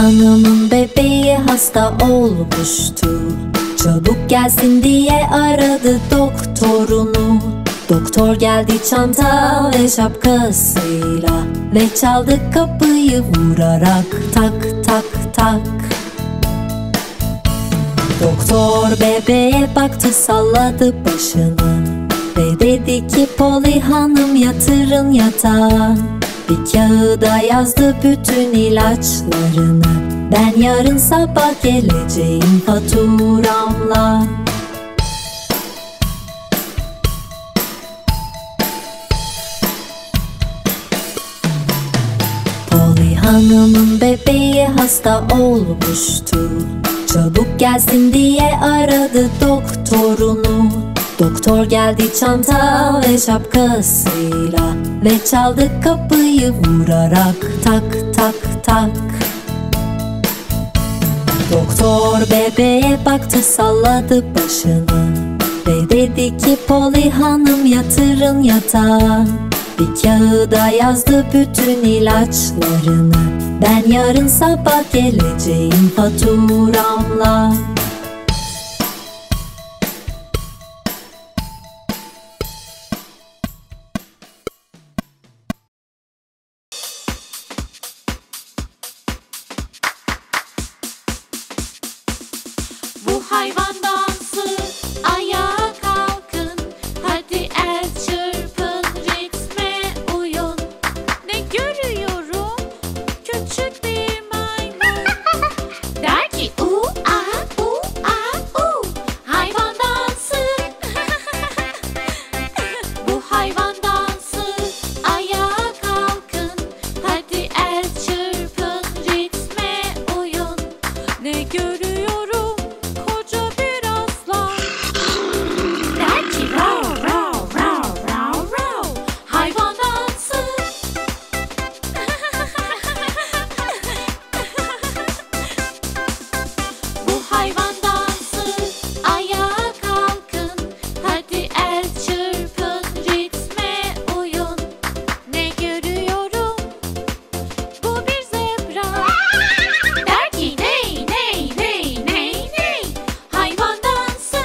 Hanımın bebeği hasta olmuştu. Çabuk gelsin diye aradı doktorunu. Doktor geldi çanta ve şapkasıyla ve çaldı kapıyı vurarak tak tak tak. Doktor bebeğe baktı, salladı başını ve dedi ki Polly hanım yatırın yatağa. Bir kağıda yazdı bütün ilaçlarını. Ben yarın sabah geleceğim faturamla. Polly hanımın bebeği hasta olmuştu. Çabuk gelsin diye aradı doktorunu. Doktor geldi çanta ve şapkasıyla ve çaldı kapıyı vurarak tak tak tak. Doktor bebeğe baktı, salladı başını ve dedi ki Polly hanım yatırın yatağa. Bir kağıda yazdı bütün ilaçlarını. Ben yarın sabah geleceğim faturamla. Bu hayvan dansı, ayağa kalkın. Hadi el çırpın, ritme uyun. Ne görüyorum? Küçük bir maymun. Der ki u a u. Hayvan dansı. Bu hayvan dansı, ayağa kalkın. Hadi el çırpın, ritme uyun. Ne görüyorum? Koca bir aslan. Der ki rav rav rav rav rav. Hayvan dansı. Bu hayvan dansı, ayağa kalkın. Hadi el çırpın, ritme uyun. Ne görüyorum? Bu bir zebra. Der ki ney ney ney ney ney. Hayvan dansı.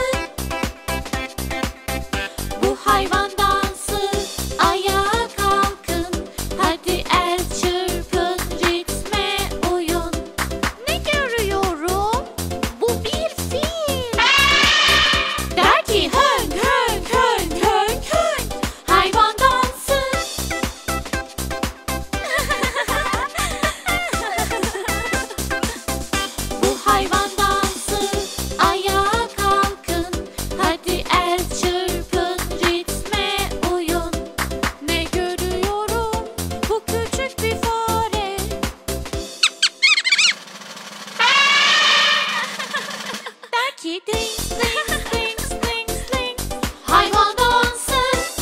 Bu hayvan dansı, ayağa kalkın. Hadi el çırpın, ritme uyun. Ne görüyorum? Bu bir fil. Der ki hönk hönk hönk hönk hönk. Hayvan dansı. Bu hayvan dansı, ayağa kalkın. Hadi el çırpın, ritme uyun. Ne görüyorum? Bu küçük bir fare. Der ki ding ding ding ding ding. Hayvan dansı.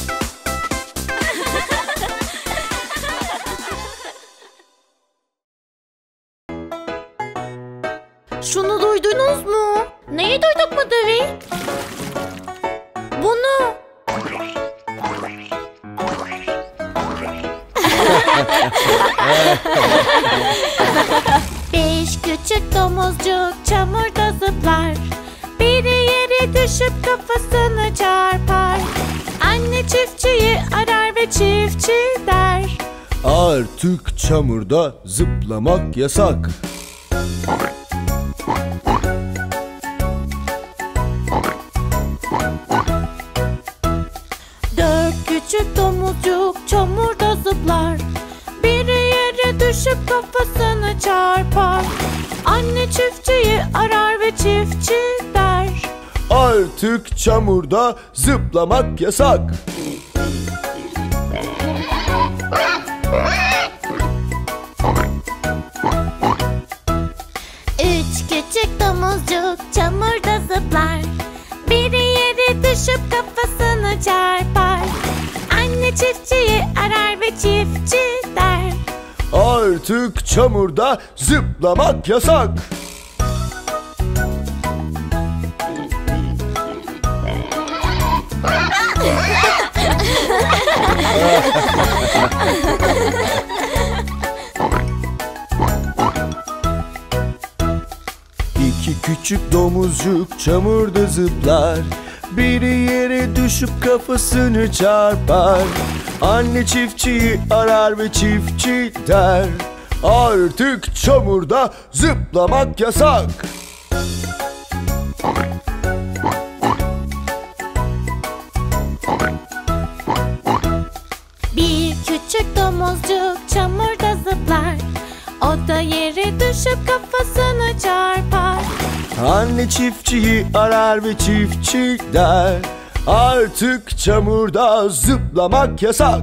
Şunu duydunuz mu? Neyi duyduk mu Dewey? Bunu. Beş küçük domuzcuk çamurda zıplar. Biri yere düşüp kafasını çarpar. Anne çiftçiyi arar ve çiftçi der: Artık çamurda zıplamak yasak. Dört küçük domuzcuk çamurda zıplar. Biri yere düşüp kafasını çarpar. Anne çiftçiyi arar ve çiftçi der: Artık çamurda zıplamak yasak. Üç küçük domuzcuk çamurda zıplar. Biri yere düşüp kafasını çarpar. Anne çiftçiyi arar ve çiftçi der: Artık çamurda zıplamak yasak. küçük domuzcuk çamurda zıplar. Biri yere düşüp kafasını çarpar. Anne çiftçiyi arar ve çiftçi der: artık çamurda zıplamak yasak. Bir küçük domuzcuk çamurda zıplar. O da yere düşüp kafasını çarpar. Anne çiftçiyi arar ve çiftçi der: artık çamurda zıplamak yasak.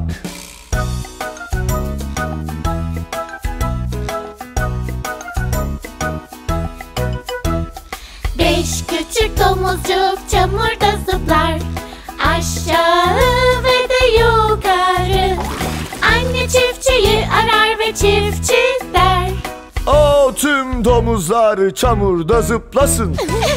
Beş küçük domuzcuk çamurda zıplar. Aşağı ve de yukarı. Anne çiftçiyi arar ve çiftçi der: O tüm domuzlar çamurda zıplasın.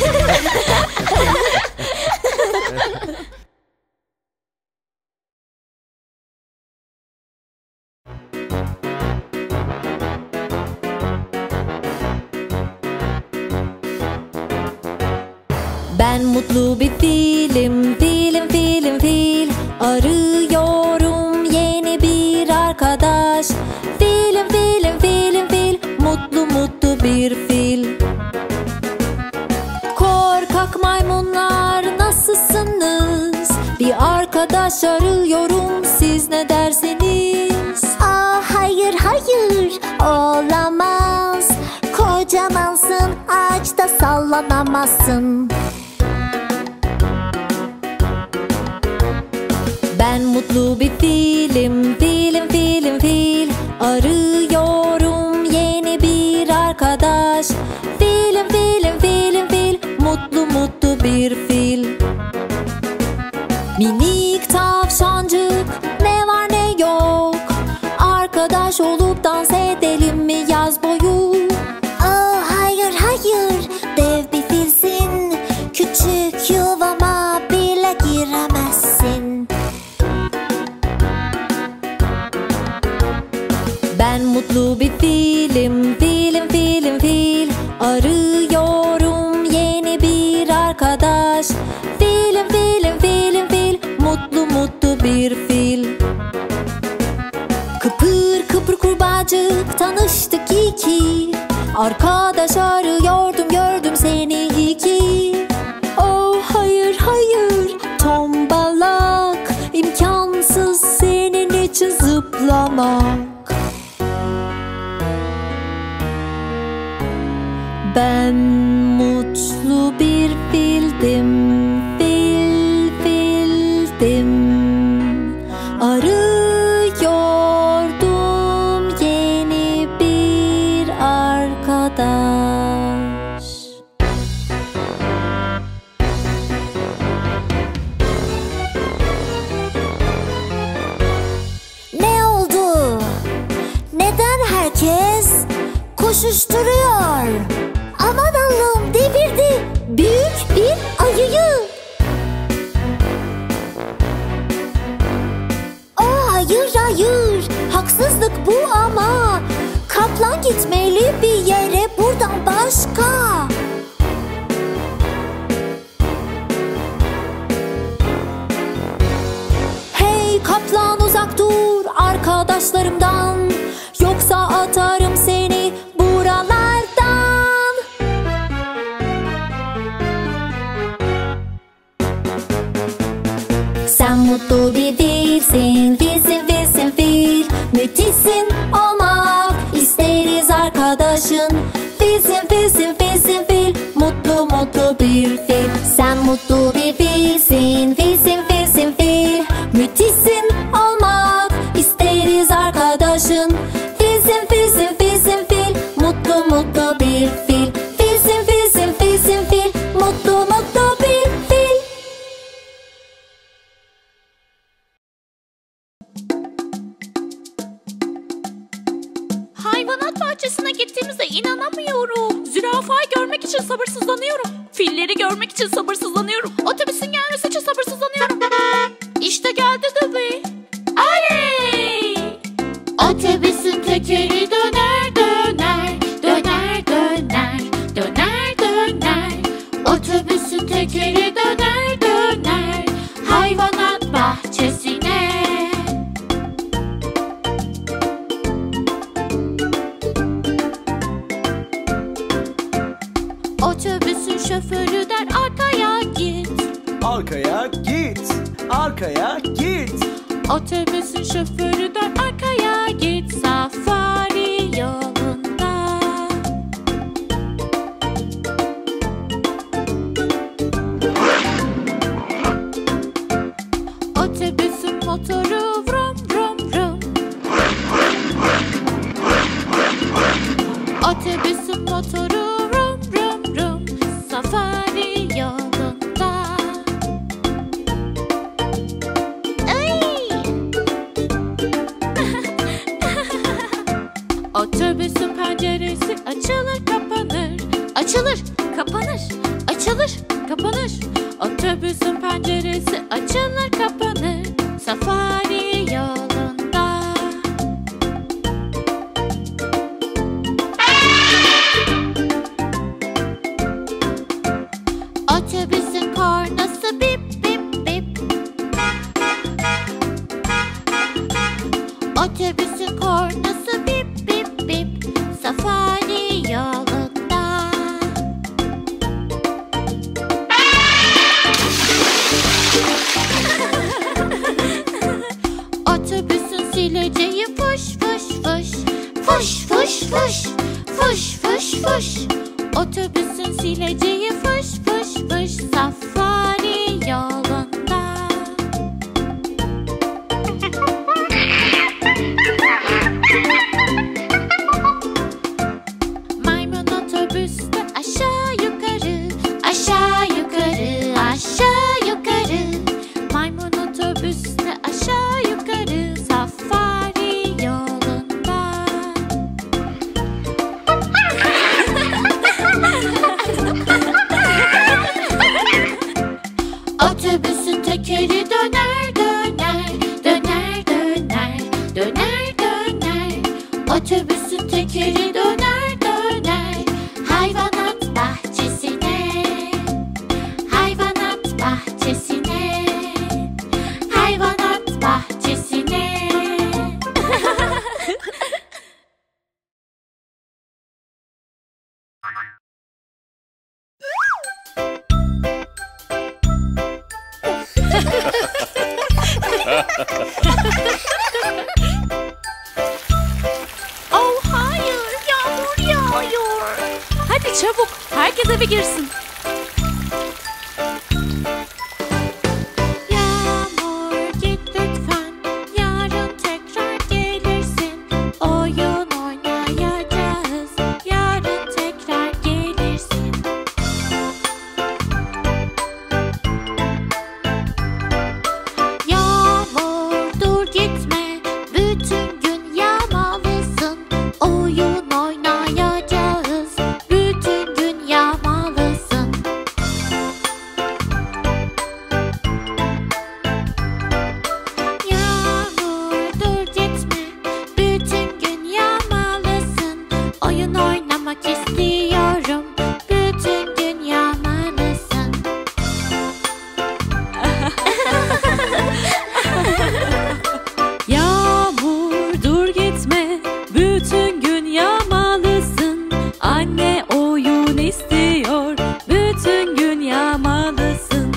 Ben mutlu bir filim, filim filim fil. Arıyorum yeni bir arkadaş. Filim filim filim fil, mutlu mutlu bir fil. Korkak maymunlar nasılsınız? Bir arkadaş arıyorum, siz ne dersiniz? Aa, hayır hayır olamaz. Kocamansın, ağaçta sallanamazsın. Ben mutlu bir filim, filim filim fil. Arıyorum yeni bir arkadaş. Filim filim filim fil, mutlu mutlu bir fil. Minik tavşancık, ne var ne yok. Arkadaş olup dans edelim mi yaz boyu? Aa, hayır hayır dev bir filsin. Küçük yuvama bile giremezsin. Ben mutlu bir filim, filim filim fil. Arıyorum yeni bir arkadaş. Filim filim filim fil, mutlu mutlu bir fil. Kıpır kıpır kurbağacık, tanıştık iki. Arkadaş arıyordum, gördüm seni iki. Oh hayır hayır tombalak, imkansız senin için zıplamak. Ben mutlu bir fildim, fil fildim. Arıyordum yeni bir arkadaş. Ne oldu? Neden herkes koşuşturuyor? Aman Allah'ım, devirdi büyük bir ayıyı. Oh hayır hayır, haksızlık bu ama. Kaplan gitmeli bir yere buradan başka. Hey kaplan, uzak dur arkadaşlarımdan, yoksa atarım seni buralardan. Sen mutlu bir filsin, filsin filsin fil. Müthişsin olmak isteriz arkadaşın. Filsin filsin filsin fil, mutlu mutlu bir fil. Sen mutlu bir filsin, filsin filsin fil. Müthişsin olmak isteriz arkadaşın. Filsin filsin filsin fil, mutlu mutlu bir fil. Filsin filsin filsin fil, mutlu mutlu bir fil. Hayvanat bahçesine gittiğimize inanamıyorum. Zürafayı görmek için sabırsızlanıyorum. Filleri görmek için sabırsızlanıyorum. Otobüsün gelmesi için sabırsızlanıyorum. İşte geldi Dewey. Oley! Otobüsün tekeri döner döner, döner döner, döner döner. arkaya git. Otobüsün şoförü dön arkaya git safari yolunda. Otobüsün motoru vrum vrum vrum. Otobüsün motoru vrum vrum vrum. Safari yolunda. Otobüsün penceresi açılır kapanır. Açılır kapanır. Açılır kapanır. Otobüsün penceresi açılır kapanır. Safari yolunda. Otobüsün kornası bip bip bip. Otobüsün kornası bip bip bip. Safari yolunda. Otobüsün sileceği fış fış fış. Fış fış fış. Fış fış fış. Otobüsün sileceği fış fış fış. Safari yolunda. Maymun otobüste aşağı yukarı. Aşağı yukarı. Aşağı yukarı. Maymun otobüste aşağı yukarı. Safari yolunda. Otobüsün tekeri döner döner. Döner döner. Döner döner. Otobüsün tekeri döner döner. Hayvanat bahçesine. Hayvanat bahçesine. Hayvanat bahçesine. Oh hayır, yağmur yağıyor. Hadi çabuk, herkes eve girsin. Yağmur git lütfen, yarın tekrar gelirsin. Oyun oynayacağız, yarın tekrar gelirsin. Yağmur dur gitme, bütün gün yağmalısın. Oyun oynayacağız, bütün gün yağmalısın. Yağmur dur gitme, bütün gün yağmalısın. Oyun oynamak istiyorum, bütün gün yağmalısın. Yağmur dur gitme, bütün gün yağmalısın. Anne oyun istiyor, bütün gün yağmalısın.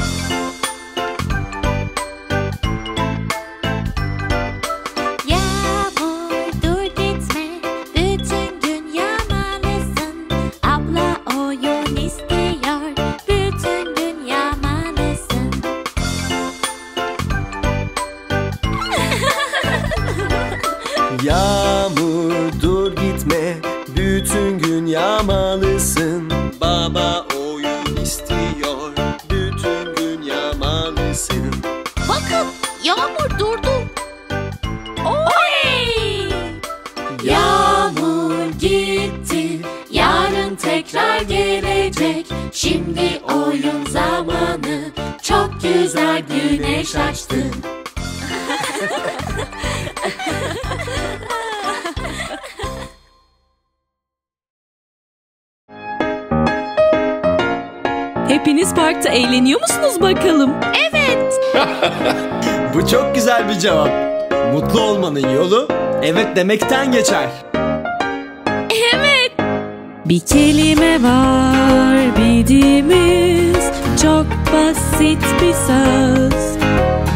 Yağmur dur gitme, bütün gün yağmalısın. Abla oyun istiyor, bütün gün yağmalısın. Yağmur dur gitme, bütün gün yağmalısın. Baba oyun istiyor, bütün gün yağmalısın. Bakın, yağmur durdu. Oley! Yağmur gitti, yarın tekrar gelecek. Şimdi oyun zamanı, çok güzel güneş açtı. Hepiniz parkta eğleniyor musunuz bakalım? Evet. Bu çok güzel bir cevap. Mutlu olmanın yolu evet demekten geçer. Evet. Bir kelime var bildiğimiz, çok basit bir söz.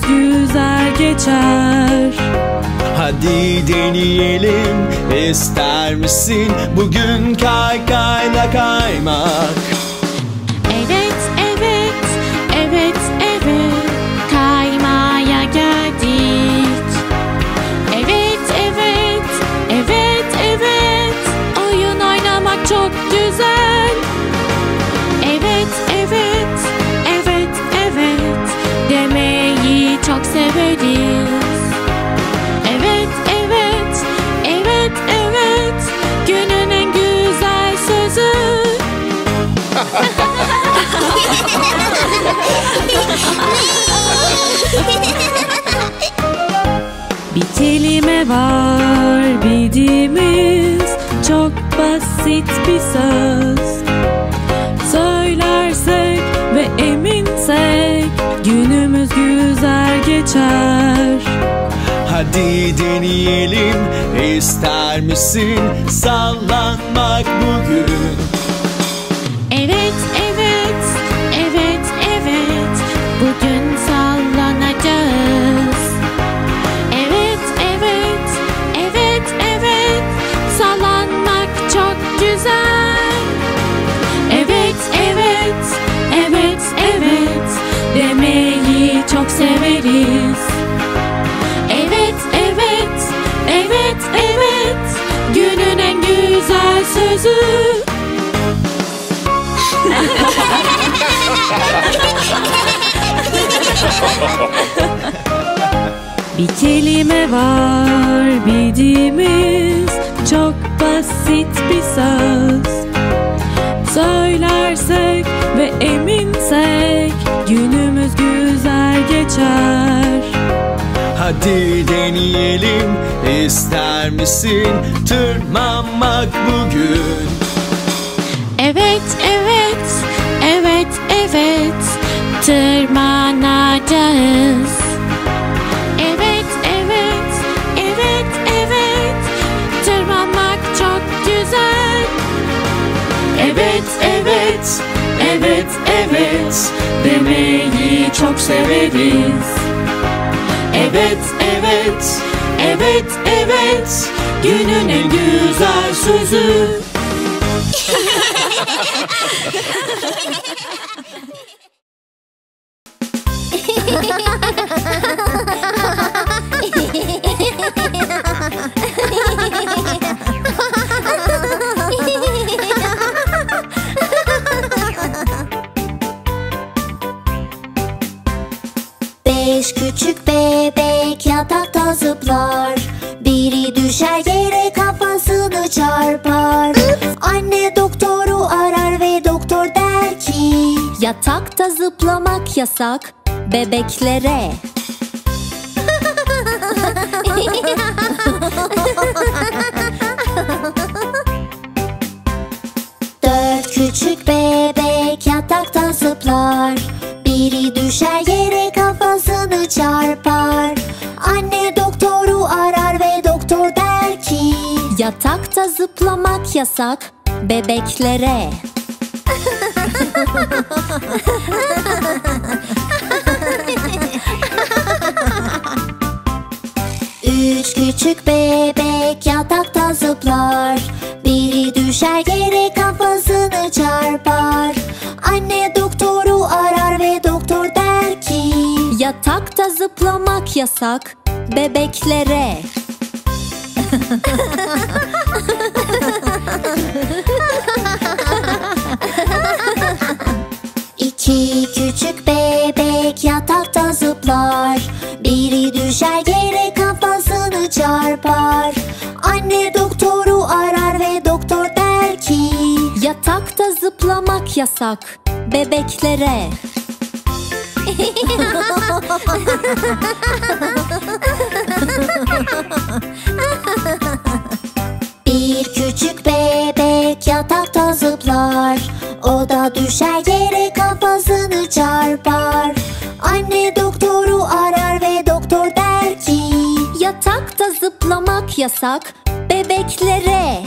günümüz güzel geçer. Hadi deneyelim, ister misin bugün kaykayla kaymak? Evet, evet, evet, evet, kaymaya geldik. Evet, evet, evet, evet, oyun oynamak çok güzel. Evet, evet, evet, evet, demeyi çok severiz. Evet, evet, evet, evet, günün en güzel sözü. Bir kelime var bildiğimiz, çok basit bir söz. Söylersek ve eminsek günümüz güzel geçer. Hadi deneyelim, ister misin sallanmak bugün? Evet, evet, evet, evet, bugün sallanacağız. Evet, evet, evet, evet, sallanmak çok güzel. Evet, evet, evet, evet, demeyi çok severiz. Evet, evet, evet, evet, günün en güzel sözü. Bir kelime var bildiğimiz, çok basit bir söz. Söylersek ve eminsek günümüz güzel geçer. Hadi deneyelim, ister misin tırmanmak bugün? Evet, evet, evet, evet, tırmanacağız. Evet, evet, evet, evet, tırmanmak çok güzel. Evet, evet, evet, evet, demeyi çok severiz. Evet, evet, evet, evet, günün en güzel sözü. Beş küçük bebek yatakta zıplar. Biri düşer yere kafasını çarpar. Anne doktoru arar ve doktor der ki Yatakta zıplamak yasak bebeklere. Dört küçük bebek yatakta zıplar. Biri düşer yere kafasını çarpar. Anne doktoru arar ve doktor der ki Yatakta zıplamak yasak bebeklere. Üç küçük bebek yatakta zıplar. Biri düşer yere kafasını çarpar. Anne doktoru arar ve doktor der ki Yatakta zıplamak yasak bebeklere. İki küçük bebek yatakta zıplar. Biri düşer yere kafasını çarpar. Anne doktoru arar ve doktor der ki Yatakta zıplamak yasak bebeklere. Bir küçük bebek yatakta zıplar. O da düşer yere kafasını çarpar. Anne doktoru arar ve doktor der ki Yatakta zıplamak yasak bebeklere.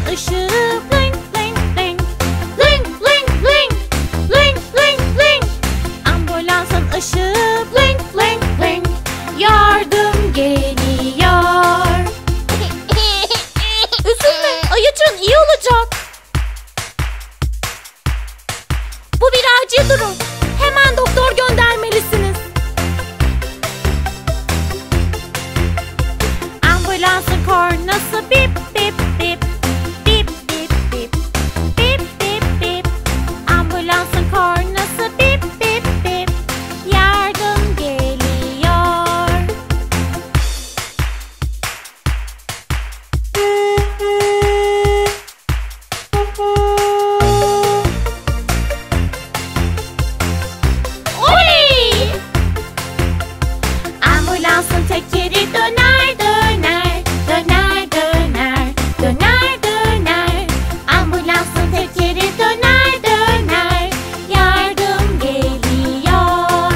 ışığı bling bling bling. Bling bling bling. Bling bling bling. Ambulansın ışığı bling bling bling. Yardım geliyor. Üzülme ayıcığın iyi olacak. Bu bir acil durum. Hemen doktor göndermelisiniz. Ambulansın kornası bip bip bip. Bip bip bip. Bip bip bip. Ambulansın kornası bip bip bip. Yardım geliyor. Oley! Ambulansın tekeri döner döner. Döner döner. Döner döner. Ambulansın tekeri döner döner. Yardım geliyor.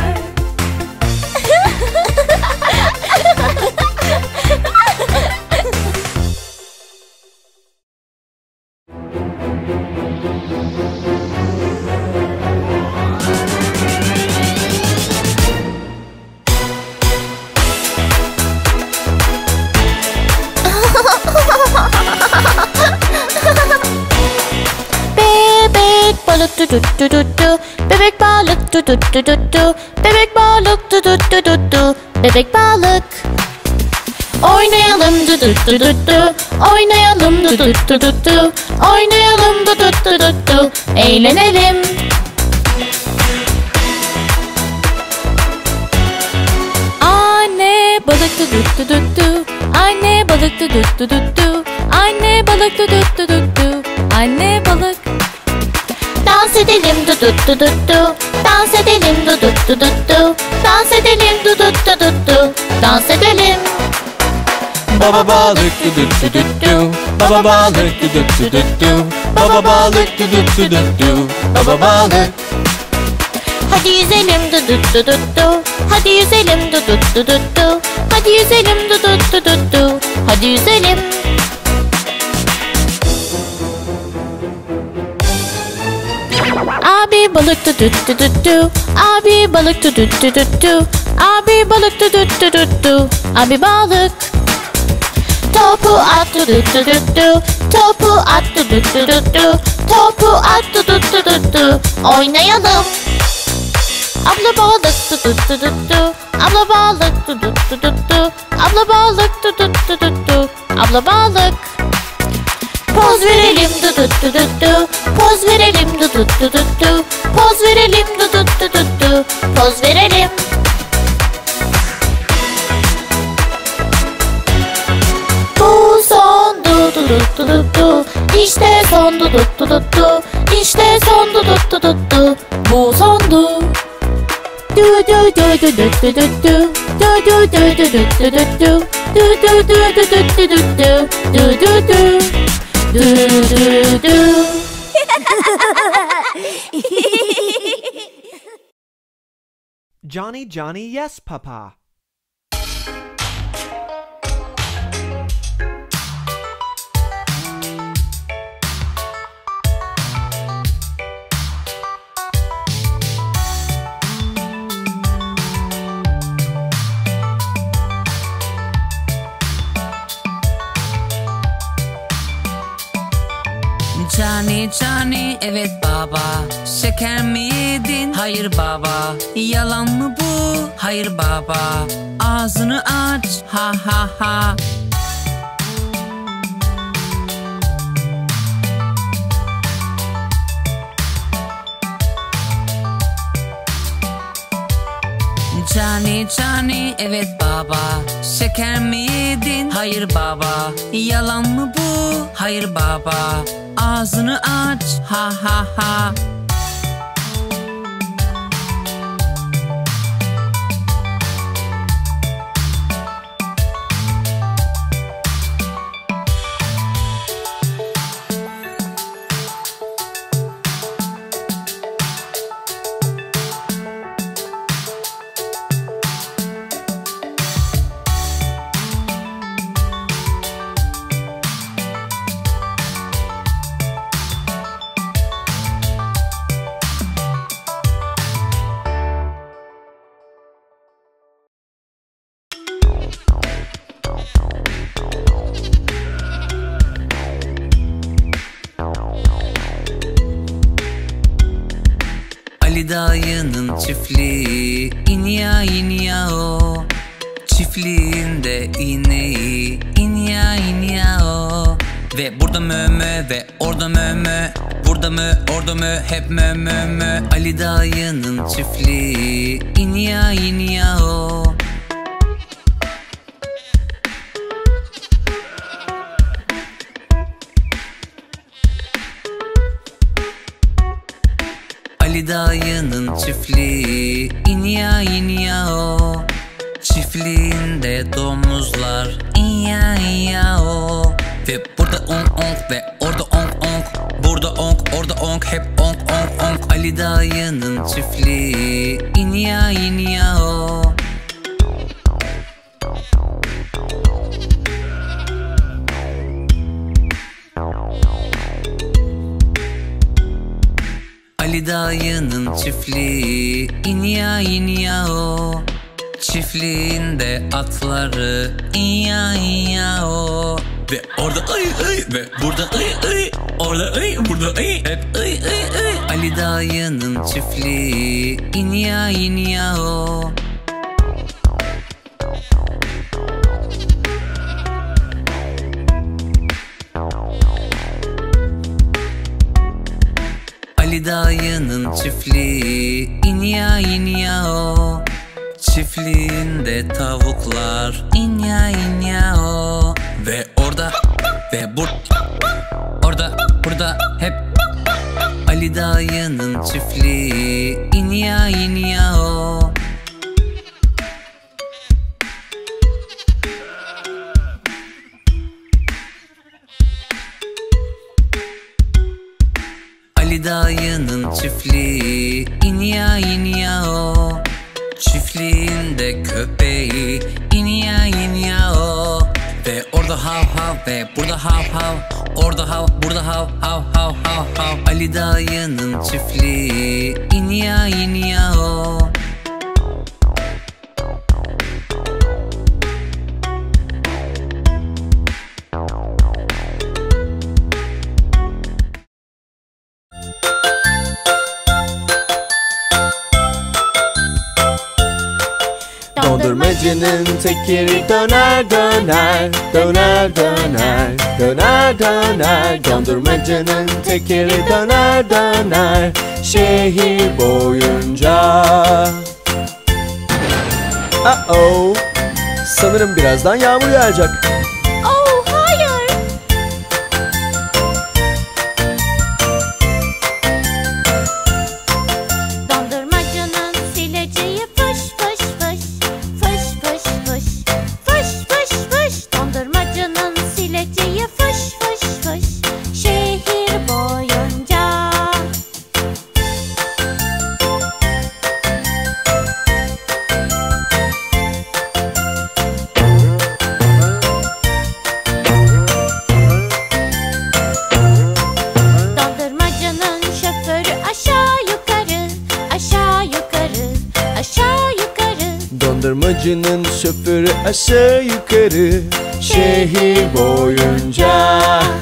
Bebek balık du du du du du. Bebek balık du du du du du. Bebek balık du du du du du. Bebek balık. Oynayalım du du du du du. Oynayalım du du du du du. Oynayalım du du du du du. Eğlenelim. Anne balık du du du du du. Anne balık du du du du du. Anne balık du du du du du. Anne balık. Dans edelim du du du du du. Dans edelim du du du du du. Dans edelim du du du du du. Dans edelim. Baba balık du du du du du. Baba balık du du du du du. Baba balık du du du du du. Baba balık. Hadi yüzelim du du du du du. Hadi yüzelim du du du du du. Hadi yüzelim du du du du du. Hadi yüzelim. Abi balık du du du du du. Abi balık du du du du du. Abi balık du du du du du. Abi balık. Topu at du du du du du. Topu at du du du du du. Topu at du du du du du. Oynayalım. Abla balık du du du du du. Abla balık du du du du du. Abla balık du du du du du. Abla balık. Poz verelim du du du du du. Poz verelim du du du du du. Poz verelim du du du du du. Poz verelim. Bu son du du du du du du. İşte son du du du du du. İşte son du du du du du. Bu sondu. Du du du du du du du du. Du du du du du du du du. Du du du du du du du du. Du du du. Du du du. Johnny, Johnny, yes, Papa. Johnny, Johnny, evet baba. Şeker mi yedin? Hayır baba. Yalan mı bu? Hayır baba. Ağzını aç, ha ha ha. Johnny, Johnny, evet baba. Şeker mi yedin? Hayır baba. Yalan mı bu? Hayır baba. Ağzını aç, ha ha ha. Ali dayının çiftliği inya inya o. Çiftliğinde ineği inya inya o. Ve burada mö mö ve orada mö mö. Burada mö orada mö hep mö mö mö. Ali dayının çiftliği inya inya o. Ali dayının çiftliği inya inya o. Çiftliğinde domuzlar inya inya o. Ve burada onk onk ve orada onk onk. Burada onk orada onk hep onk onk onk. Ali dayının çiftliği inya inya o. Ali dayının çiftliği inya inya o. Çiftliğinde atları inya inya o. Ve orada ay ay ve burada ay ay. Orada ay burada ay hep ay ay ay. Ali dayının çiftliği inya inya o. Ali dayının çiftliği inya inya o. Çiftliğinde tavuklar inya inya o. Ve orada ve orada burada hep Ali dayının çiftliği inya inya o. Ali dayının çiftliği inya inya o. Çiftliğinde köpeği inya inya o. Ve orada hav hav ve burada hav hav. Orada hav burada hav hav hav hav hav. Ali dayının çiftliği inya inya o. Dondurmacının tekeri döner döner, döner döner, döner döner. Dondurmacının tekeri döner döner, şehir boyunca. Uh-oh, sanırım birazdan yağmur yağacak. Oh hayır. Dondurmacının sileceği fış fış fış. Fış fış fış. Fış fış fış. Dondurmacının sileceği fış fış fış. Şehir boyunca. Dondurmacının şoförü aşağı yukarı, aşağı yukarı, aşağı yukarı. Dondurmacının şoförü aşağı yukarı, şehir boyunca.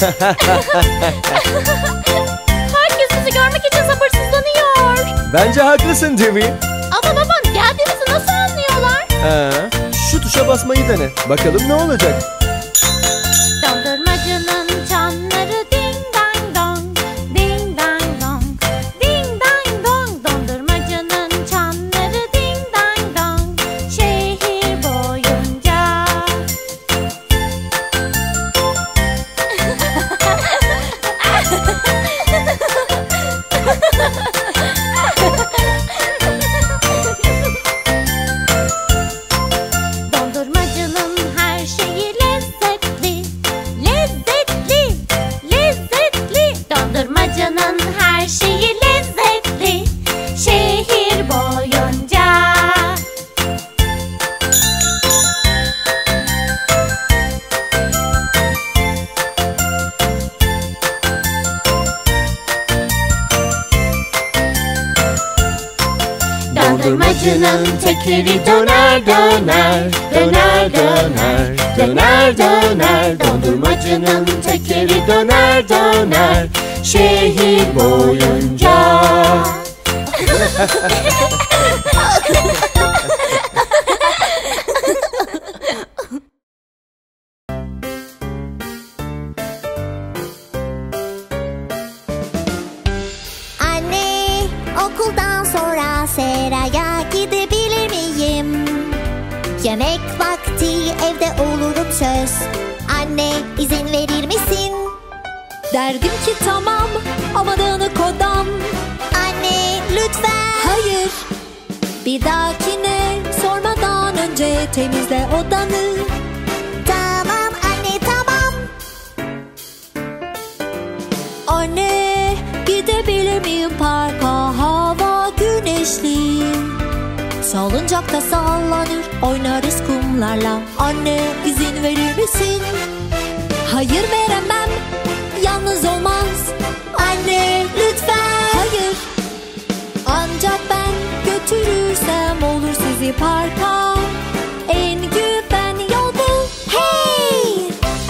Herkes bizi görmek için sabırsızlanıyor. Bence haklısın Dewey. Ama baban geldiğimizi nasıl anlıyorlar? Şu tuşa basmayı dene. Bakalım ne olacak. Dondurmacının çanları ding dang dong, ding dang dong, ding dang dong. Dondurmacının çanları ding dang dong, şehir boyunca. Dondurmacının her şeyi lezzetli, lezzetli, lezzetli. Dondurmacının her şeyi lezzetli, şehir boyunca. Dondurmacının tekeri döner döner, döner döner, döner döner. Dondurmacının tekeri döner döner, şehir boyunca. Anne, okuldan sonra seraya gidebilir miyim? Yemek vakti evde olurum söz. Anne, izin verir misin? Derdim ki tamam ama dağınık odam. Anne, lütfen. Hayır. Bir dahakine sormadan önce temizle odanı. Tamam anne, tamam. Anne, gidebilir miyim parka? Hava güneşli. Salıncakta sallanır, oynarız kumlarla. Anne, izin verir misin? Hayır, veremem. Yalnız olmaz. Anne, lütfen. Hayır. Ancak ben götürürsem olur sizi parka. En güven yol bu. Hey!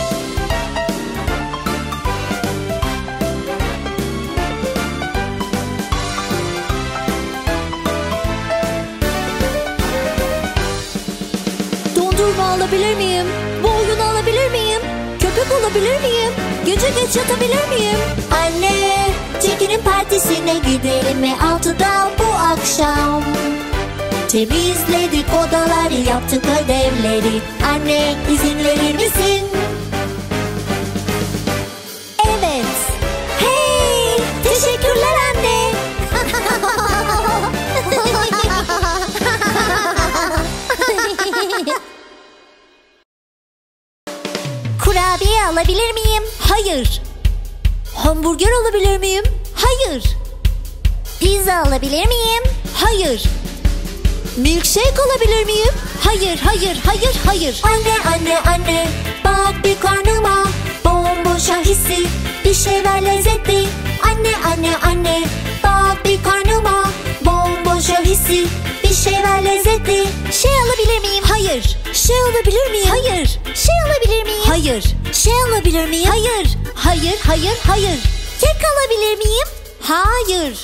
Dondurma alabilir miyim? Bu oyunu alabilir miyim? Köpek olabilir miyim? Gece geç yatabilir miyim? Anne, Jackie'nin partisine gidelim mi 6'da bu akşam? Temizledik odaları, yaptık ödevleri. Anne, izin verir misin? Evet. Hey, teşekkürler anne. Kurabiye alabilir miyim? Hayır. Hamburger alabilir miyim? Hayır. Pizza alabilir miyim? Hayır. Milkshake alabilir miyim? Hayır, hayır, hayır, hayır. Anne, anne, anne, bak bir karnıma, bomboşa hissi, bir şey ver lezzetli. Anne, anne, anne, bak bir karnıma, bomboşa hissi, bir şey ver lezzetli. Şey alabilir miyim? Hayır. Şey alabilir miyim? Hayır. Şey alabilir miyim? Hayır. Şey alabilir miyim? Hayır. Hayır, hayır, hayır. Kek alabilir miyim? Hayır.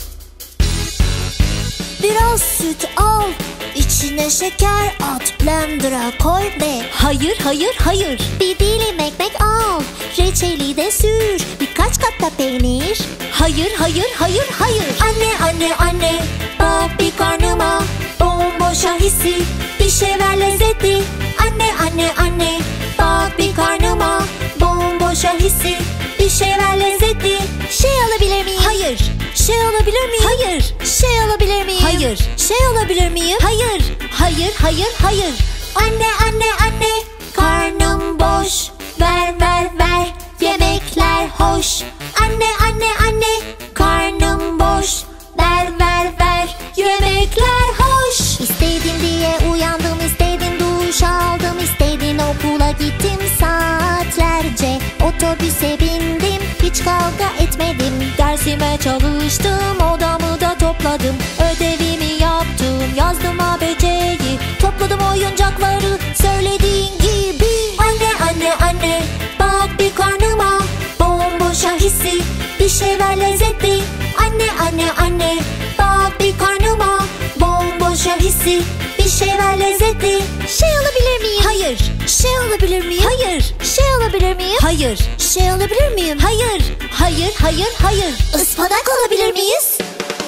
Biraz süt al, içine şeker at, blender'a koy ve Hayır, hayır, hayır. bir dilim ekmek al, reçeli de sür, birkaç kat da peynir. Hayır, hayır, hayır, hayır. Anne, anne, anne, bak bir karnıma, bomboşa hissi, bir şey ver lezzetli. Anne, anne, anne, bak bir karnıma, bomboşa hissi, bir şey ver lezzetli. Şey alabilir miyim? Hayır. Şey alabilir miyim? Hayır. Şey alabilir miyim? Hayır. Şey alabilir miyim? Hayır. Hayır, hayır, hayır. Anne, anne, anne, karnım boş, ver, ver, ver, yemekler hoş. Anne, anne, anne, karnım boş, ver, ver, ver, yemekler hoş. İstedim diye uyandım, istedim duş aldım, istedim okula gittim saatlerce. Otobüse bindim, hiç kavga etmedim. Dersime çalıştım, odamı da topladım. Ödevimi yaptım, yazdım ABC'yi. Topladım oyuncakları, söylediğin gibi. Anne, anne, anne, bak bir karnıma, bomboşa hissi, bir şey ver lezzetli. Anne, anne, anne, bak bir karnıma, bomboşa hissi, bir şey ver lezzetli. Şey alabilir miyim? Hayır. Şey alabilir miyim? Hayır. Şey alabilir miyim? Hayır. Şey alabilir miyim? Hayır. Hayır, hayır, hayır. Ispanak alabilir miyiz?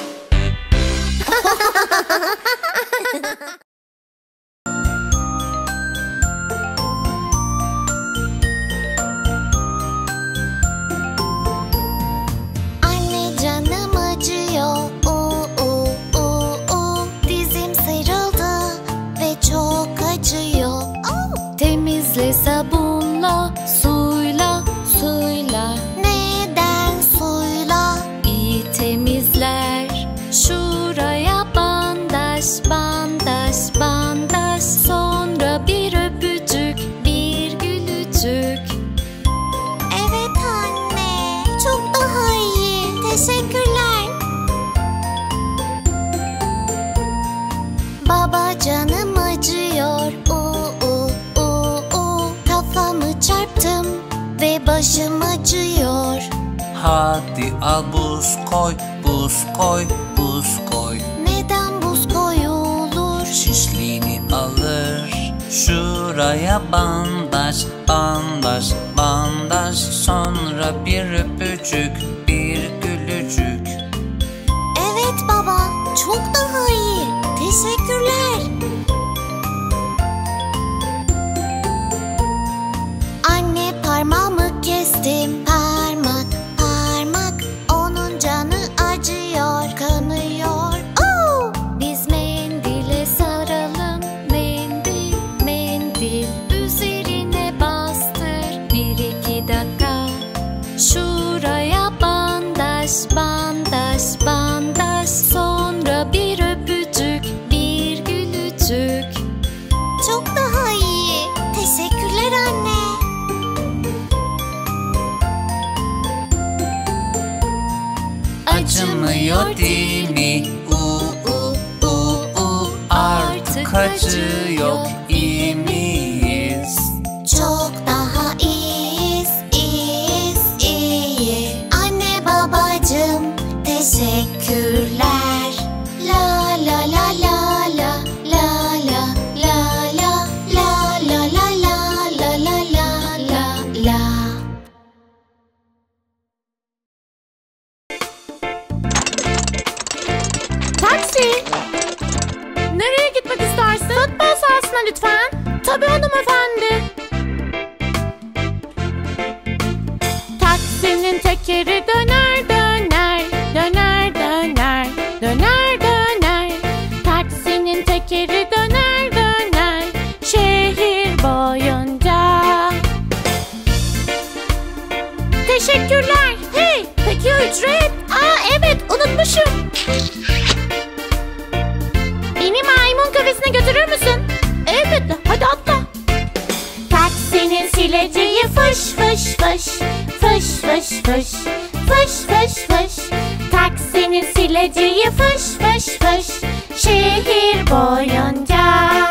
Anne, canım acıyor. Dizim sıyrıldı ve çok acıyor. Temizle sabunla, suyla, suyla. Neden suyla? İyi temizler. Şuraya bandaj, bandaj, bandaj. Sonra bir öpücük, bir gülücük. Evet anne, çok daha iyi. Teşekkürler. Baba, canım acıyor. Kafamı çarptım ve başım acıyor. Hadi al buz koy, buz koy, buz koy. Neden buz koyulur? Şişliğini alır. Şuraya bandaj, bandaj, bandaj. Sonra bir öpücük, bir gülücük. Evet baba, çok daha iyi. Teşekkürler. Anne, parmağımı kestim. Parmak, parmak. Onun canı acıyor, kanıyor. Oo! Biz mendile saralım. Mendil, mendil. Üzerine bastır. 1-2 dakika. Şuraya bandaj, bandaj, bandaj. Sonra bir öpücük, bir gülücük. Çok daha iyi. Teşekkürler anne. Acımıyor değil mi? Artık acı yok, iyi miyiz? Çok daha iyiyiz, iyiyiz, iyi. Anne babacığım, teşekkürler. La la la la la la la la la la la la la la la la la. Taksi! Nereye gitmek istersin? Futbol sahasına lütfen. Tabii hanımefendi. Taksinin tekeri döner döner, döner döner, döner döner. Taksinin tekeri döner döner, şehir boyunca. Teşekkürler. Hey, peki ya ücret? Evet, unutmuşum. Beni maymun kafesine götürür müsün? Elbette, hadi atla. Taksinin sileceği fış fış fış, fış fış fış, fış fış fış. Taksinin sileceği fış fış fış, şehir boyunca.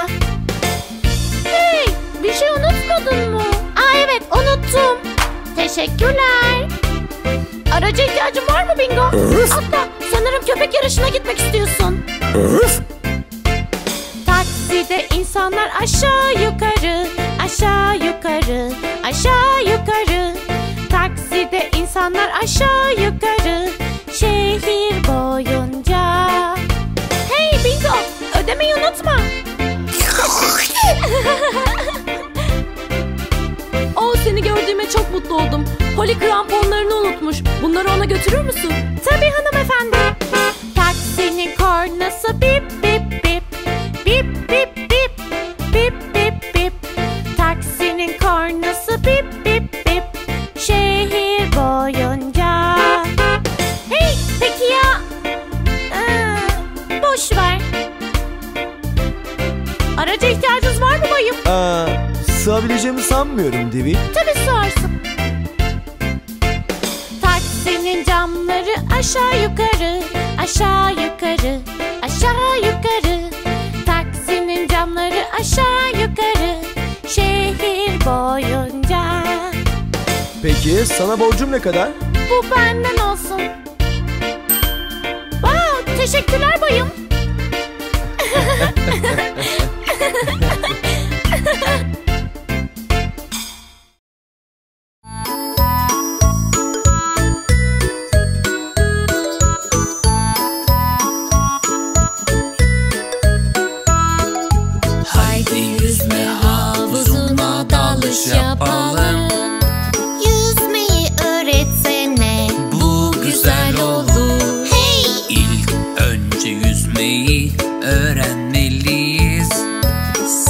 Hey, bir şey unutmadın mı? Evet, unuttum. Teşekkürler. Araca ihtiyacın var mı Bingo? Atla, sanırım köpek yarışına gitmek istiyorsun. Takside insanlar aşağı yukarı, aşağı yukarı, aşağı yukarı. Takside insanlar aşağı yukarı, şehir boyunca. Hey Bingo, ödemeyi unutma. Seni gördüğüme çok mutlu oldum. Holly kramponlarını unutmuş. Bunları ona götürür müsün? Tabii hanımefendi. Taksinin kornası bip bip bip, bip bip bip, bip bip bip. Taksinin kornası bip bip bip, şehir boyunca. Hey, peki ya? Boş ver. Araca ihtiyacınız var mı bayım? Sığabileceğimi sanmıyorum Divi. Tabii sığarsın. Taksinin camları aşağı yukarı, aşağı yukarı, aşağı yukarı. Taksinin camları aşağı yukarı, şehir boyunca. Peki sana borcum ne kadar? Bu benden olsun. Wow, teşekkürler bayım. Yapalım. Yüzmeyi öğretsene. Bu güzel olur. Hey! İlk önce yüzmeyi öğrenmeliyiz.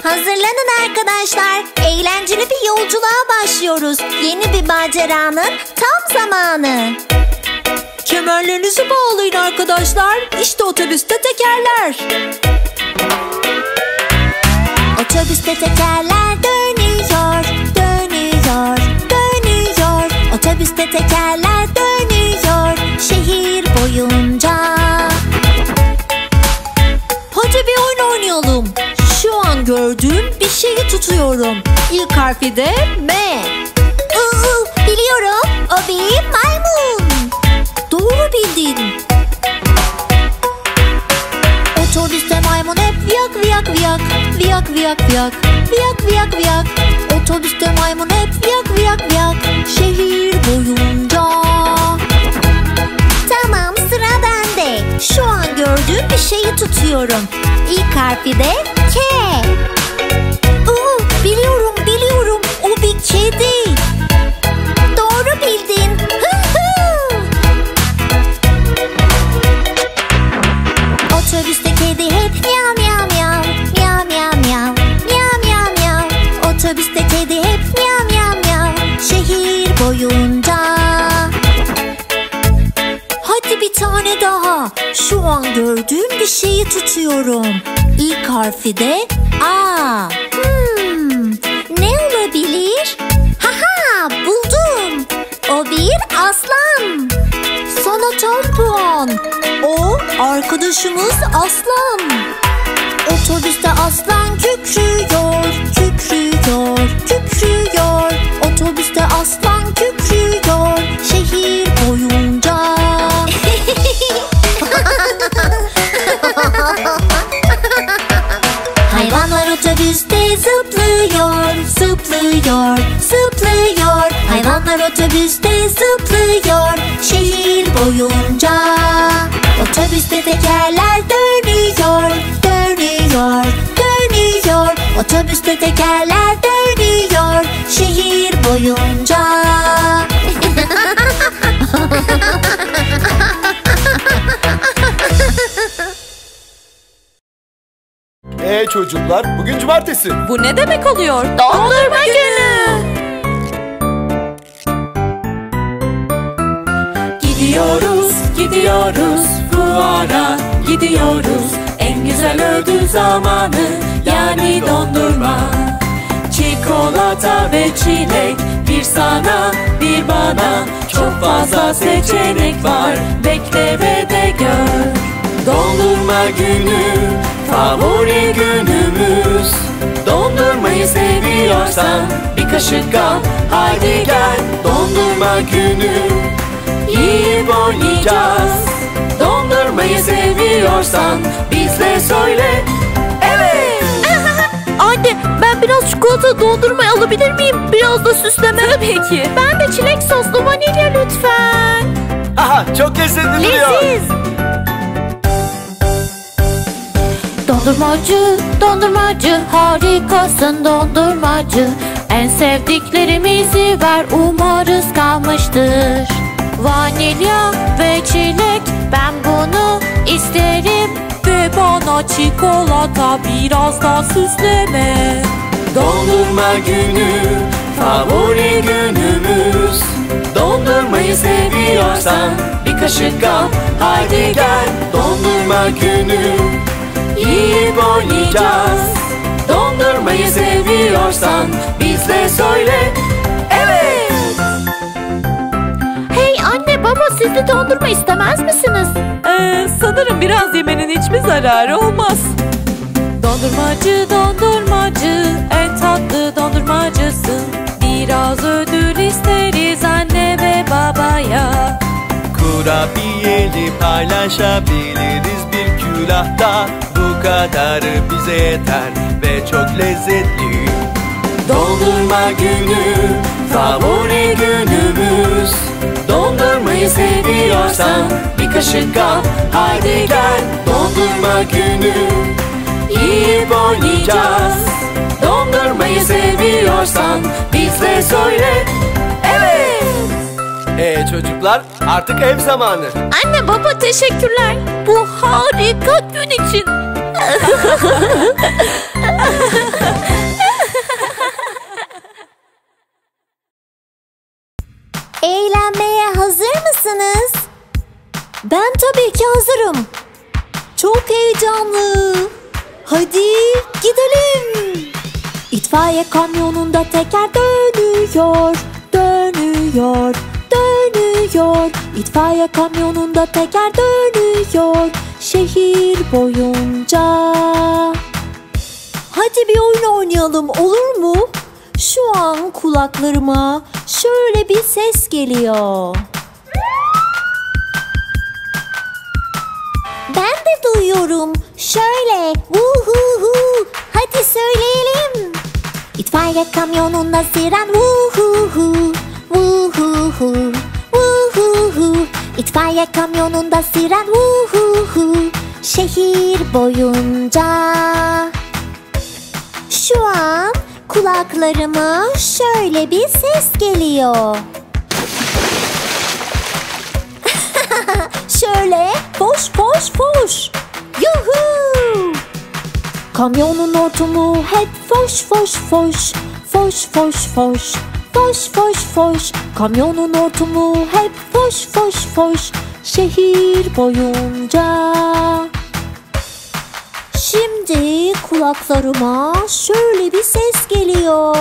Hazırlanın arkadaşlar. Eğlenceli bir yolculuğa başlıyoruz. Yeni bir maceranın tam zamanı. Kemerlerinizi bağlayın arkadaşlar. İşte otobüste tekerler. Otobüste tekerler dönüyor, dönüyor, dönüyor. Otobüste tekerler dönüyor şehir boyunca. Hadi bir oyun oynayalım. Şu an gördüğüm bir şeyi tutuyorum. İlk harfi de M. Biliyorum, o bir maymun. Doğru bildin. Otobüste maymun hep viyak viyak viyak, viyak viyak viyak, viyak viyak viyak. Otobüste maymun hep viyak viyak viyak şehir boyunca. Tamam, sıra bende. Şu an gördüğüm bir şeyi tutuyorum. İlk harfi de K. Biliyorum, biliyorum, o bir kedi. Doğru bildin. Otobüste kedi hep miyav miyav miyav, miyav miyav miyav, miyav miyav miyav. Otobüste kedi hep miyav miyav miyav şehir boyunca. Hadi bir tane daha. Şu an gördüğüm bir şeyi tutuyorum. İlk harfi de A. Ne olabilir? Haha, buldum. O bir aslan. Sana tam puan. O arkadaşımız aslan. Otobüste aslan kükrüyor, kükrüyor, kükrüyor. Otobüste aslan kükrüyor şehir boyunca. Hayvanlar otobüste zıplıyor, zıplıyor, zıplıyor. Hayvanlar otobüste zıplıyor şehir boyunca. Otobüste tekerler dönüyor, dönüyor, dönüyor. Otobüste tekerler dönüyor şehir boyunca. Çocuklar, bugün cumartesi. Bu ne demek oluyor? Dondurma günü. Gidiyoruz, gidiyoruz fuara gidiyoruz. En güzel ödül zamanı yani dondurma. Çikolata ve çilek, bir sana bir bana. Çok fazla seçenek var, bekle ve de gör. Dondurma günü, favori günümüz. Dondurmayı seviyorsan bir kaşık al, haydi gel. Dondurma günü, yiyip oynayacağız. Dondurmayı seviyorsan bizle söyle. Evet. Anne, ben biraz çikolata dondurma alabilir miyim? Biraz da süsleme. Tabii ki. Ben de çilek soslu vanilya lütfen. Aha, çok lezzetli duruyor. Leziz. Dondurmacı, dondurmacı, harikasın dondurmacı. En sevdiklerimizi ver, umarız kalmıştır. Vanilya ve çilek, ben bunu isterim. Ve bana çikolata, biraz da süsleme. Dondurma günü, favori günümüz. Dondurmayı seviyorsan bir kaşık al, haydi gel. Dondurma günü, yiyip oynayacağız. Dondurmayı seviyorsan bizle söyle. Evet. Hey anne baba, siz de dondurma istemez misiniz? Sanırım biraz yemenin hiçbir zararı olmaz. Dondurmacı, dondurmacı, en tatlı dondurmacısın. Biraz ödül isteriz anne ve babaya. Kurabiyeli paylaşabiliriz bir külahta. Bu kadarı bize yeter ve çok lezzetli. Dondurma günü, favori günümüz. Dondurmayı seviyorsan bir kaşık al, haydi gel. Dondurma günü, yiyip oynayacağız. Dondurmayı seviyorsan bizle söyle. Evet. Çocuklar, artık ev zamanı. Anne baba, teşekkürler. Bu harika gün için. mısınız? Ben tabii ki hazırım. Çok heyecanlı. Hadi gidelim. İtfaiye kamyonunda teker dönüyor, dönüyor, dönüyor. İtfaiye kamyonunda teker dönüyor şehir boyunca. Hadi bir oyun oynayalım, olur mu? Şu an kulaklarıma şöyle bir ses geliyor. Ben de duyuyorum. Şöyle vuhuhu. Hadi söyleyelim. İtfaiye kamyonunda siren vuhuhu. Vuhuhu. Vuhuhu. İtfaiye kamyonunda siren vuhuhu. Şehir boyunca. Şu an kulaklarıma şöyle bir ses geliyor. Şöyle foş foş foş. Yuhu! Kamyonun hortumu hep foş foş foş. Foş foş foş. Foş foş foş. Kamyonun hortumu hep foş foş foş. Şehir boyunca. Şimdi kulaklarıma şöyle bir ses geliyor.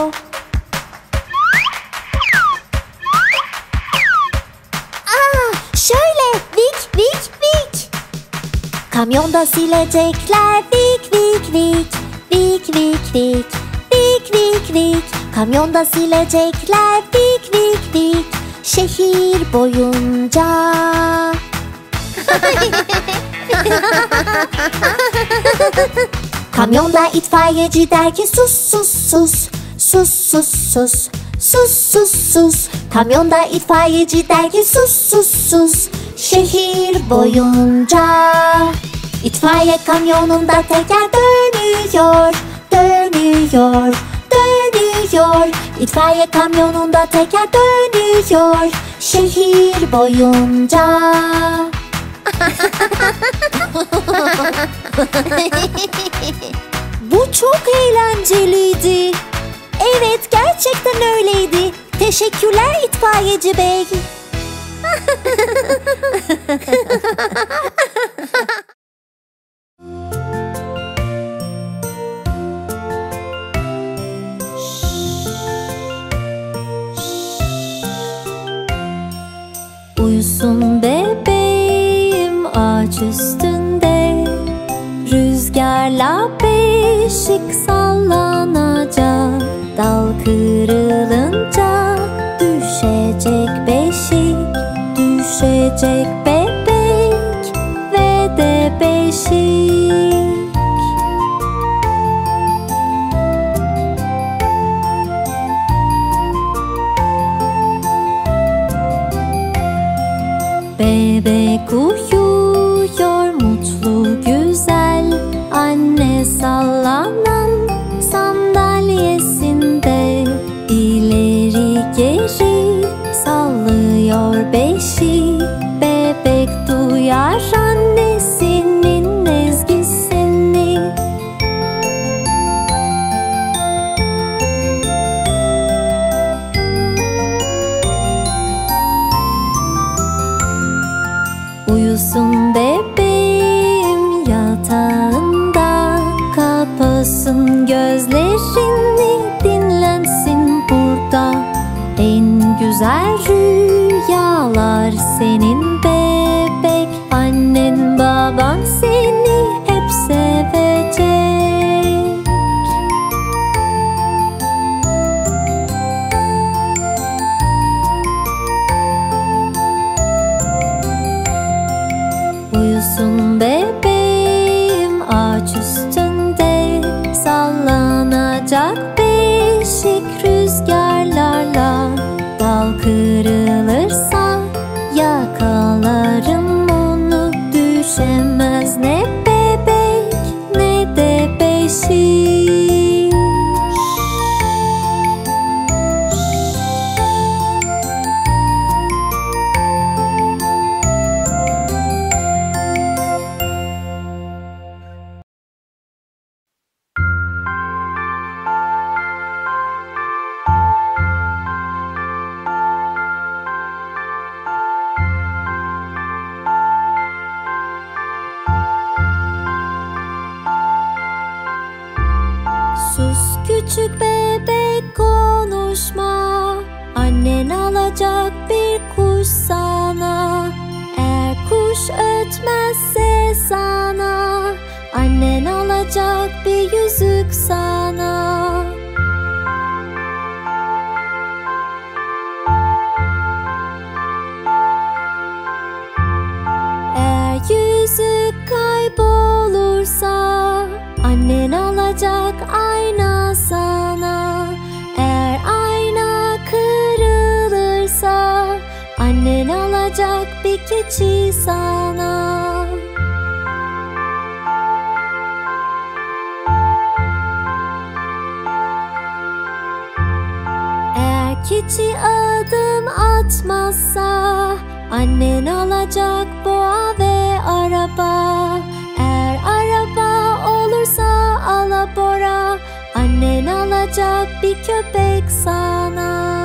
Şöyle vik vik vik. Kamyonda silecekler vik vik vik. Vik vik vik. Vik vik vik. Kamyonda silecekler vik vik vik. Şehir boyunca. Kamyonda itfaiyeci der ki sus sus sus. Sus sus sus. Sus sus sus. Kamyonda itfaiyeci der ki sus sus sus. Şehir boyunca. İtfaiye kamyonunda teker dönüyor. Dönüyor. Dönüyor. İtfaiye kamyonunda teker dönüyor. Şehir boyunca. Bu çok eğlenceliydi. Evet, gerçekten öyleydi. Teşekkürler itfaiyeci bey. Uyusun bebeğim ağaç üstünde. Rüzgarla beşik sallanacak. Dal kırılınca düşecek beşik. Düşecek bebek ve de beşik. Bebek uyuyor mutlu güzel. Anne sallanan sandalyesinde ileri geri sallıyor beşi. Bebek duyar annesinin ezgisini. Uyusun bebeğim yatağında. Kapasın gözlerini, dinlensin burada. En güzel rüyalar senin bebek. Annen baban seni hep sevecek. Uyusun bebeğim ağaç üstünde. Sallanacak beşik rüzgarlarla. Dal kırılırsa yakalarım onu. Düşemez ne bebek ne de beşik. alacak bir yüzük sana. Eğer yüzük kaybolursa annen alacak ayna sana. Eğer ayna kırılırsa annen alacak bir keçi sana. Eğer keçi adım atmazsa annen alacak boğa ve araba. Eğer araba olursa alabora annen alacak bir köpek sana.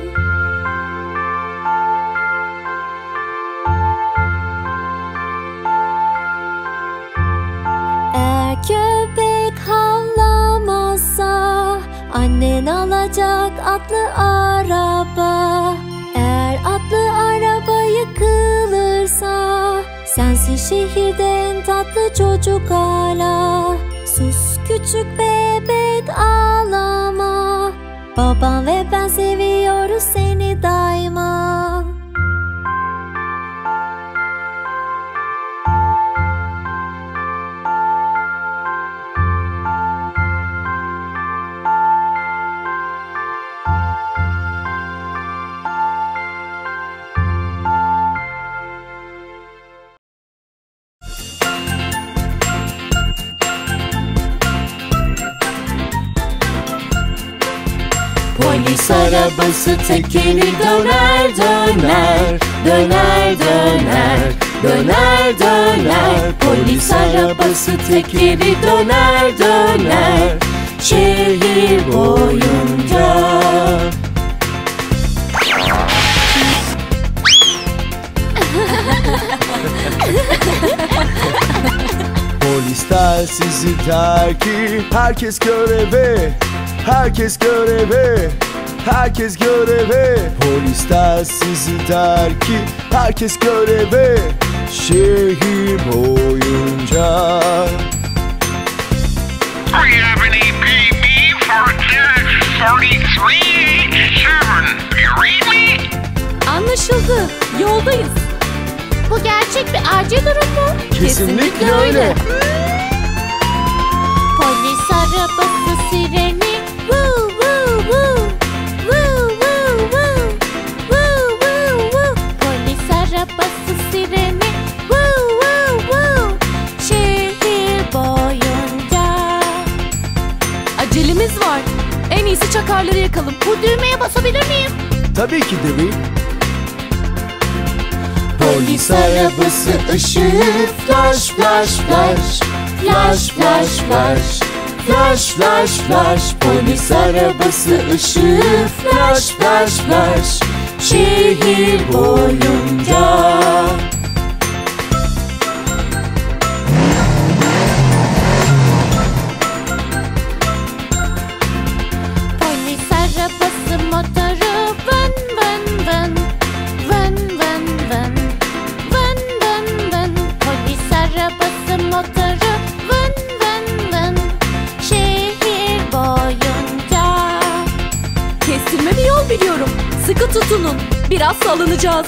Eğer köpek havlamazsa annen alacak atlı araba. Eğer atlı araba yıkılırsa sensin şehirde en tatlı çocuk hala. Sus küçük bebek ağlama. Baban ve ben seviyoruz seni daima. Polis arabası tekeri döner döner, döner döner, döner döner. Polis arabası tekeri döner döner, şehir boyunca. Polisler sizi der ki herkes göreve, herkes göreve, herkes göreve. Polisler sizi der ki herkes göreve, şehir boyunca. Are you have an APB for 3387? Do you read me? Anlaşıldı. Yoldayız. Bu gerçek bir acil durum mu? Kesinlikle öyle. Polis arabası sireni. Woo woo woo. Woo woo woo. Woo woo woo. Polis arabası sireni. Woo woo woo. Şehir boyunca. Acelemiz var. En iyisi çakarları yakalım. Bu düğmeye basabilir miyim? Tabii ki Devi. Polis arabası ışığı flash flash flash, flash flash flash, flash flash flash. Polis arabası ışığı flash flash flash, şehir boyunca. Polis arabası motoru vın vın vın. Vın vın vın. Vın vın vın. Polis arabası motoru vın vın vın. Şehir boyunca. Kestirme bir yol biliyorum. Sıkı tutunun. Biraz salınacağız.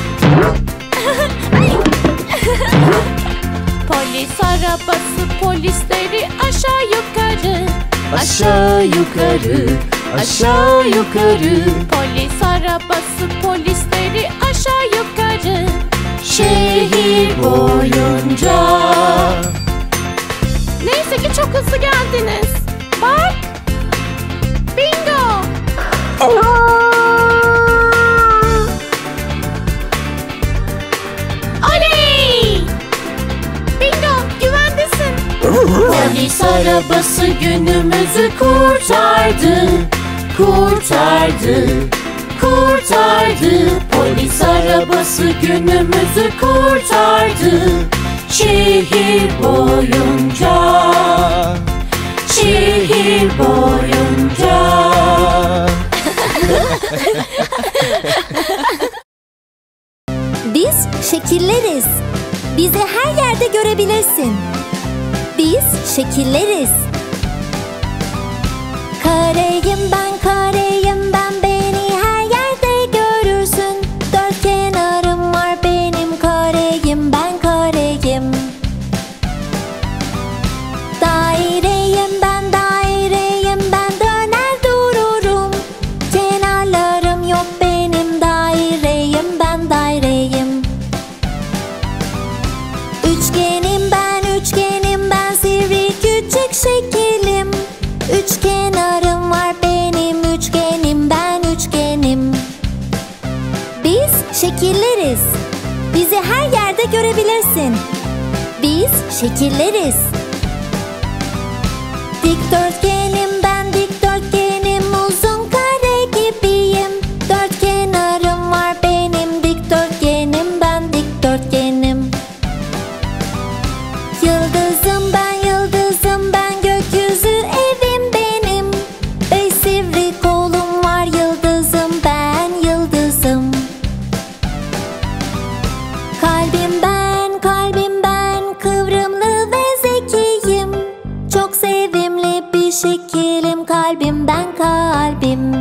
Polis arabası polisleri aşağı yukarı. Aşağı yukarı, aşağı yukarı. Polis arabası polisleri aşağı yukarı. Şehir boyunca. Neyse ki çok hızlı geldiniz. Bak. Bingo. Oley. Bingo, güvendesin. Polis arabası günümüzü kurtardı, kurtardı, kurtardı. Polis arabası günümüzü kurtardı, şehir boyunca, şehir boyunca. Biz şekilleriz. Bizi her yerde görebilirsin. Biz Biz şekilleriz. Kareyim ben, beni her yerde görürsün. Dört kenarım var benim, kareyim ben, kareyim. Daireyim ben, döner dururum. Kenarlarım yok benim, daireyim ben, daireyim. Üçgenim ben, sivri küçük şekilim. Üç kenarım var benim, üçgenim ben, üçgenim. Biz şekilleriz. Bizi her yerde görebilirsin. Biz şekilleriz. Dikdörtgenim ben, dikdörtgenim, uzun kare gibiyim. Dört kenarım var benim, dikdörtgenim ben, dikdörtgenim. Yıldızım ben, gökyüzü evim benim. Beş sivri kolum var, yıldızım ben, yıldızım. Kalbim ben, kıvrımlı ve zekiyim. Çok sevimli bir şekilim, kalbim ben, kalbim.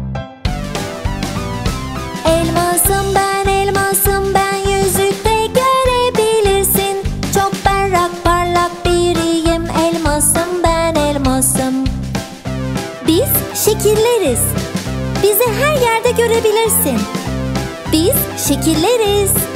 Elmasım ben, yüzükte görebilirsin. Çok berrak parlak biriyim, elmasım ben, elmasım. Biz şekilleriz. Bizi her yerde görebilirsin. Biz şekilleriz.